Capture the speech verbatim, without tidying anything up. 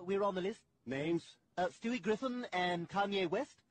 we're on the list. Names? Uh, Stewie Griffin and Kanye West.